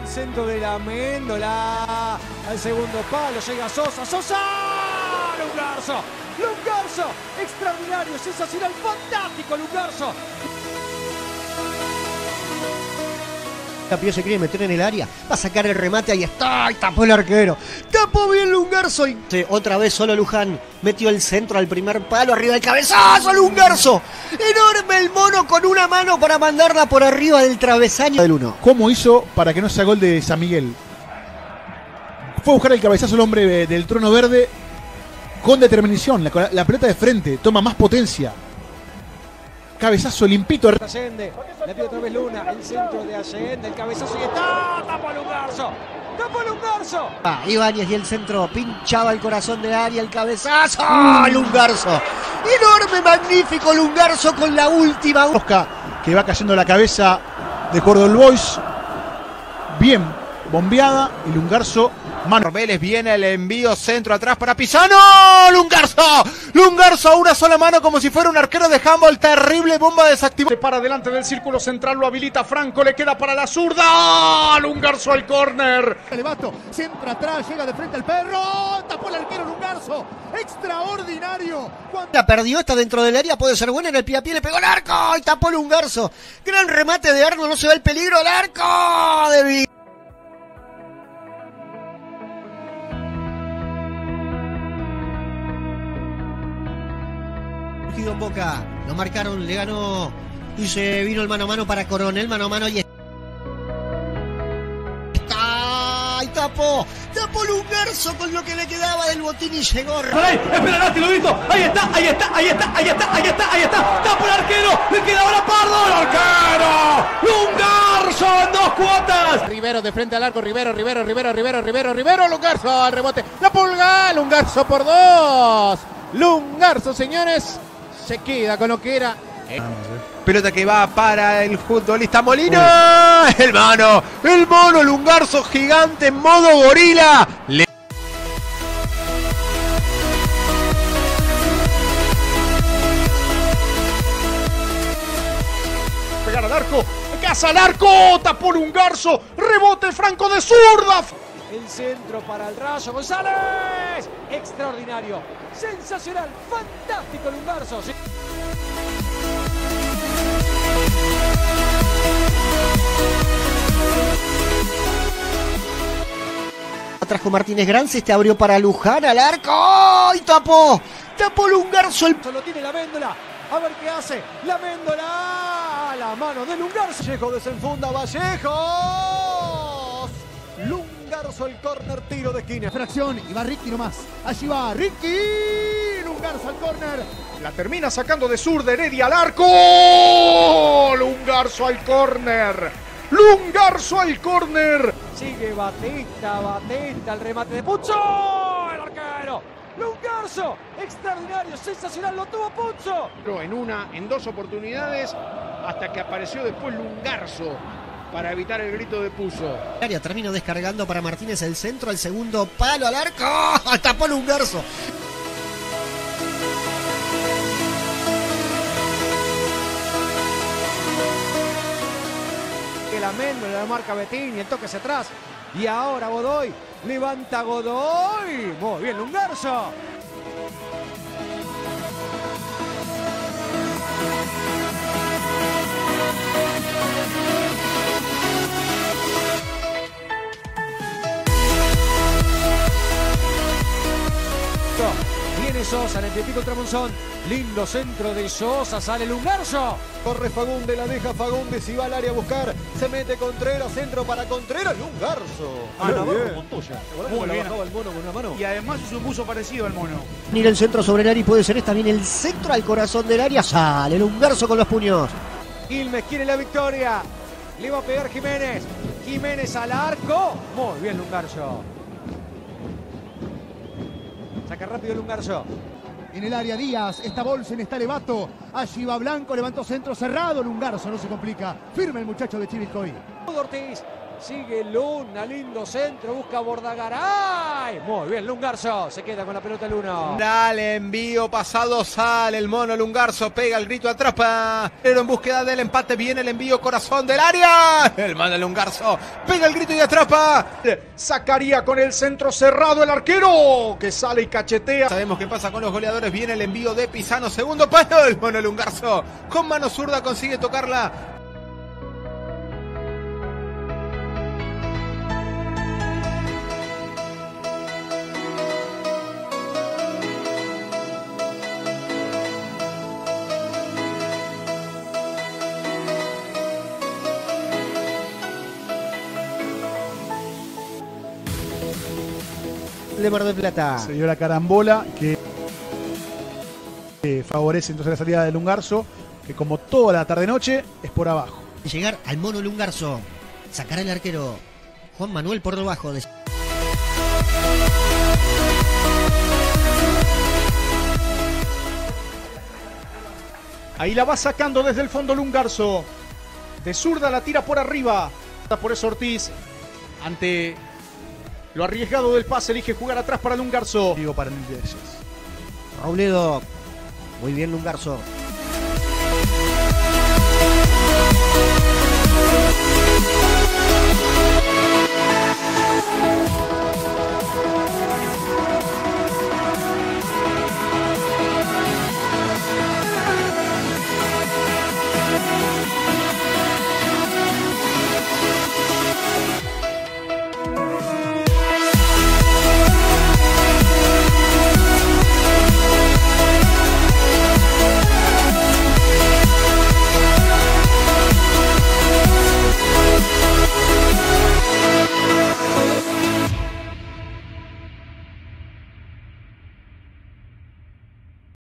centro de la Méndola. Al segundo palo llega Sosa. ¡Sosa! ¡Lungarzo! ¡Lungarzo! Extraordinario, sensacional, fantástico Lungarzo. Capio se quiere meter en el área, va a sacar el remate, ahí está, y tapó el arquero. Tapó bien Lungarzo y otra vez solo Luján metió el centro al primer palo, arriba del cabezazo, Lungarzo. Enorme el mono con una mano para mandarla por arriba del travesaño del 1. ¿Cómo hizo para que no sea gol de San Miguel? Fue a buscar el cabezazo el hombre del trono verde con determinación, la pelota de frente, toma más potencia. Cabezazo limpito. Allende, le pide otra vez Luna, el centro de Allende, el cabezazo y está, tapó Lungarzo, tapó Lungarzo. Ibáñez y el centro, pinchaba el corazón de área, el cabezazo, Lungarzo. Enorme, magnífico Lungarzo con la última. Oscar, que va cayendo la cabeza de Córdoba Boys, bien bombeada y Lungarzo. Mano Vélez, viene el envío centro atrás para Pisano. Lungarzo, Lungarzo a una sola mano como si fuera un arquero de handball. Terrible bomba desactivada. Se para delante del círculo central, lo habilita Franco, le queda para la zurda. Lungarzo al córner. Levato, centra atrás, llega de frente al perro. Tapó el arquero Lungarzo. Extraordinario. La perdió, está dentro del área, puede ser buena en el pie a pie, le pegó el arco y tapó Lungarzo. Gran remate de Arno, no se ve el peligro, el arco de en Boca, lo marcaron, le ganó y se vino el mano a mano para Coronel, mano a mano y está, y tapó Lungarzo con lo que le quedaba del botín y llegó. Espera, Nati, lo visto, ahí está, tapó el arquero, le queda ahora Pardo, el arquero, Lungarzo en 2 cuotas. Rivero de frente al arco, Rivero, Lungarzo al rebote, la pulga, Lungarzo por 2. Lungarzo, señores, se queda con lo que era. Pelota que va para el futbolista Molina. El mono Lungarzo gigante en modo gorila. Pegar al arco, casa al arco, tapó Lungarzo, rebote Franco de zurda. El centro para el Rayo González. Extraordinario, sensacional, fantástico Lungarzo. Sí. Trajo Martínez Grance, este abrió para Luján al arco y tapó Lungarzo. Solo tiene la Méndola, a ver qué hace. La Méndola, la mano de Lungarzo. Vallejo desenfunda, Vallejos. Lungarzo el córner, tiro de esquina. Fracción, y va Ricky nomás. Allí va Ricky. Lungarzo al córner. La termina sacando de zurda, Heredia al arco. Lungarzo al córner. Lungarzo al córner. Sigue Batista, el remate de Pucho. El arquero. Lungarzo, extraordinario, sensacional, lo tuvo Pucho. En 2 oportunidades, hasta que apareció después Lungarzo para evitar el grito de Puzo. Termino descargando para Martínez el centro, al segundo palo al arco, tapó Lungarzo. La Méndola, la marca Bettini, el toque hacia atrás. Y ahora Godoy, levanta Godoy. Muy bien Lungarzo. Viene Sosa en el pietito contra Monzón. Lindo centro de Sosa, sale Lungarzo. Corre Fagundes, la deja Fagundes y va al área a buscar. Se mete Contreras, centro para Contreras, Lungarzo. Navarro Montoya. Muy bien. El mono con una mano. Y además es un buzo parecido al mono. Mira el centro sobre el área y puede ser esta bien el centro al corazón del área. Sale Lungarzo con los puños. Quilmes quiere la victoria. Le va a pegar Jiménez. Jiménez al arco. Muy bien Lungarzo. Saca rápido Lungarzo. En el área Díaz, está Bolsen, está Levato. Allí va Blanco, levantó centro cerrado. Lungarzo no se complica. Firme el muchacho de Chivilcoy. Ortiz Sigue Luna, lindo centro, busca Bordagaray. Muy bien, Lungarzo, se queda con la pelota el 1. Dale, envío pasado, sale el mono Lungarzo, pega el grito, atrapa. Pero en búsqueda del empate viene el envío, corazón del área. El mono Lungarzo, pega el grito y atrapa. Sacaría con el centro cerrado el arquero, que sale y cachetea. Sabemos qué pasa con los goleadores, viene el envío de Pisano, segundo palo, el mono Lungarzo. Con mano zurda consigue tocarla. De Mar del Plata. Se dio la carambola que favorece entonces la salida de Lungarzo, que como toda la tarde-noche es por abajo. Llegar al mono Lungarzo. Sacar al arquero Juan Manuel por debajo de... Ahí la va sacando desde el fondo Lungarzo. De zurda la tira por arriba. Por eso Ortiz, ante lo arriesgado del pase, elige jugar atrás para Lungarzo. Digo para Nildes. Robledo. Muy bien Lungarzo.